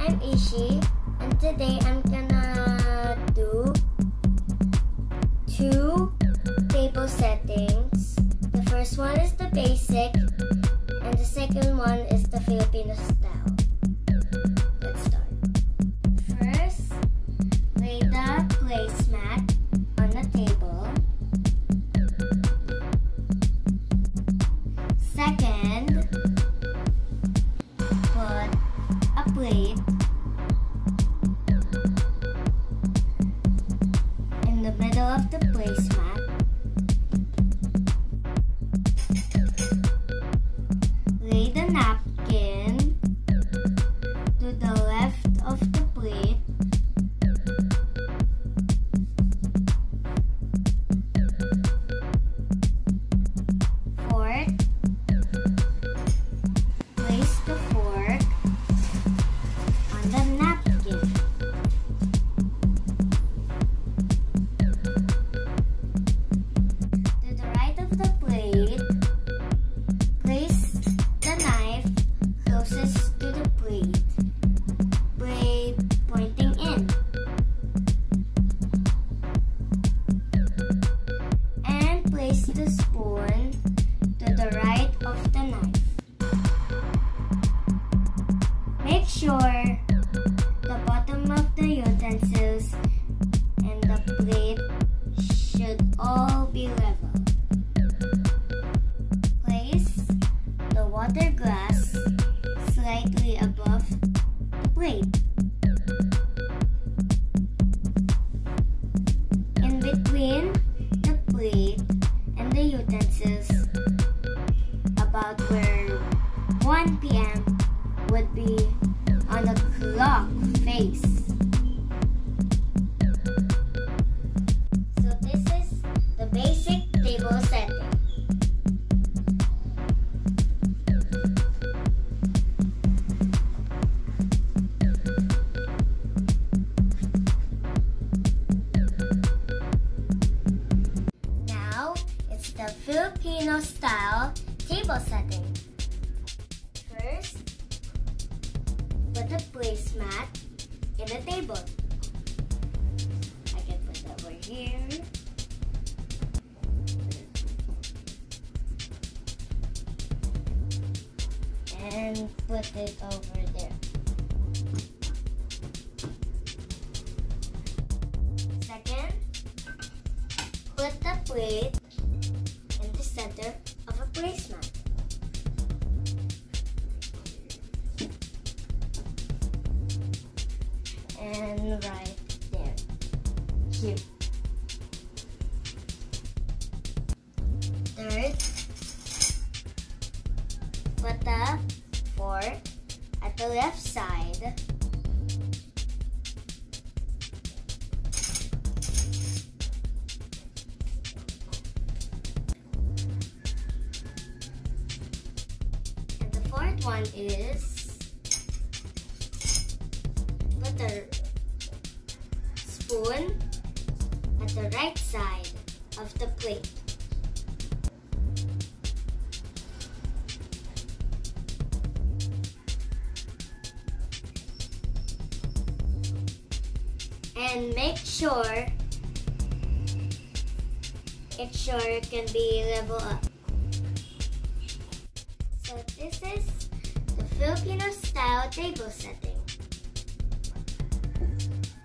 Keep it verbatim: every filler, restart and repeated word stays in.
I'm Ishi, and today I'm gonna do two table settings. The first one is the basic, and the second one is the Filipino style. Let's start. First, lay the placemat on the table. Second, put a plate in the middle of the placemat. Lay the napkin to the left of the plate. Fourth, place the fork on the napkin. To the right of the plate, place the knife closest to the plate, blade pointing in. And place the spoon to the right of the knife. Make sure the bottom of the utensils and the plate should all be level. Place the water glass slightly above the plate. In between the plate and the utensils, about where one P M would be on the clock face. So this is the basic table setting. Now it's the Filipino style table setting. First, put the placemat in the table. I can put that over here. And put it over there. Second, put the plate in the center of a placemat. And right there, here. Third, put the fork at the left side. And the fourth one is put the spoon at the right side of the plate. And make sure it sure can be level up. So this is the Filipino style table setting.